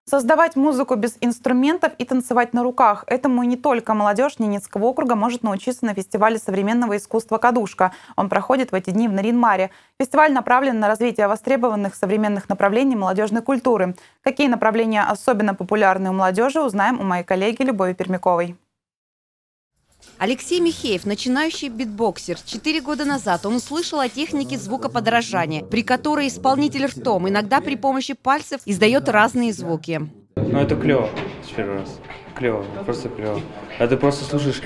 Создавать музыку без инструментов и танцевать на руках. Этому не только молодежь Ненецкого округа может научиться на фестивале современного искусства «Кадушка». Он проходит в эти дни в Нарьян-Маре. Фестиваль направлен на развитие востребованных современных направлений молодежной культуры. Какие направления особенно популярны у молодежи, узнаем у моей коллеги Любови Пермяковой. Алексей Михеев – начинающий битбоксер. 4 года назад он услышал о технике звукоподражания, при которой исполнитель ртом, иногда при помощи пальцев, издает разные звуки. Ну это клево, с первый раз. Клево, просто клево. А ты просто слушаешь,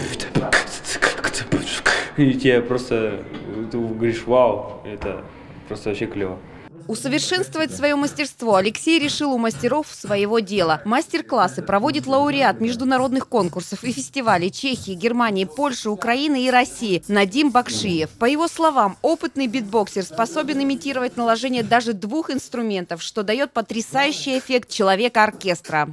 и тебе просто, ты говоришь, вау, это просто вообще клево. Усовершенствовать свое мастерство Алексей решил у мастеров своего дела. Мастер-классы проводит лауреат международных конкурсов и фестивалей Чехии, Германии, Польши, Украины и России Надим Бакшиев. По его словам, опытный битбоксер способен имитировать наложение даже 2 инструментов, что дает потрясающий эффект человека-оркестра.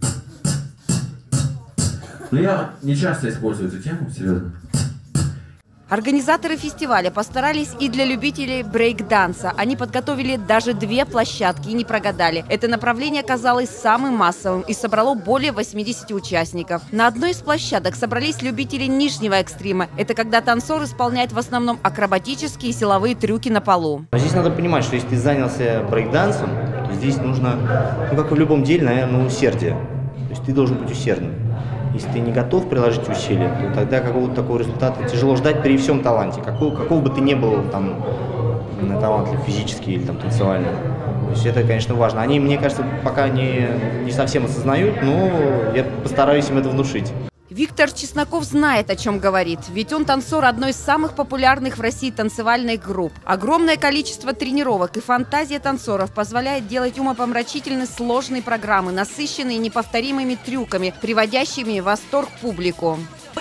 Но я не часто использую эту тему, серьезно. Организаторы фестиваля постарались и для любителей брейк-данса. Они подготовили даже 2 площадки и не прогадали. Это направление оказалось самым массовым и собрало более 80 участников. На одной из площадок собрались любители нижнего экстрима. Это когда танцор исполняет в основном акробатические и силовые трюки на полу. Здесь надо понимать, что если ты занялся брейк-дансом, здесь нужно, как и в любом деле, наверное, усердие. То есть ты должен быть усердным. Если ты не готов приложить усилия, то тогда какого-то такого результата тяжело ждать при всем таланте, какого бы ты ни был там талантлив физически или там танцевально. То есть это, конечно, важно. Они, мне кажется, пока не совсем осознают, но я постараюсь им это внушить. Виктор Чесноков знает, о чем говорит, ведь он танцор одной из самых популярных в России танцевальных групп. Огромное количество тренировок и фантазия танцоров позволяет делать умопомрачительно сложные программы, насыщенные неповторимыми трюками, приводящими в восторг публику.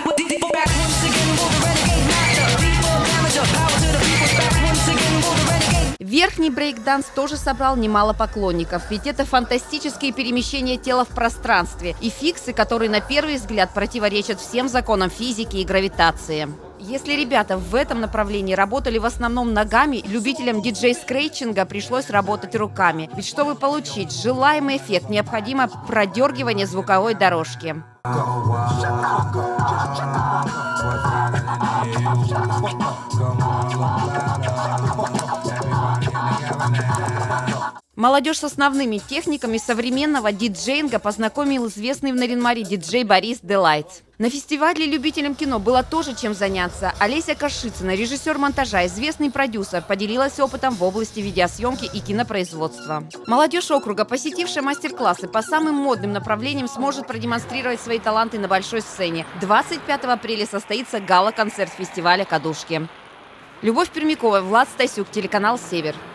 Верхний брейк-данс тоже собрал немало поклонников, ведь это фантастические перемещения тела в пространстве и фиксы, которые на первый взгляд противоречат всем законам физики и гравитации. Если ребята в этом направлении работали в основном ногами, любителям диджей-скретчинга пришлось работать руками. Ведь чтобы получить желаемый эффект, необходимо продергивание звуковой дорожки. Молодежь с основными техниками современного диджеинга познакомил известный в Нарьян-Маре диджей Борис Делайт. На фестивале любителям кино было тоже чем заняться. Олеся Кашицына, режиссер монтажа, известный продюсер, поделилась опытом в области видеосъемки и кинопроизводства. Молодежь округа, посетившая мастер-классы по самым модным направлениям, сможет продемонстрировать свои таланты на большой сцене. 25 апреля состоится гала-концерт фестиваля «Кадушки». Любовь Пермякова, Влад Стасюк, телеканал «Север».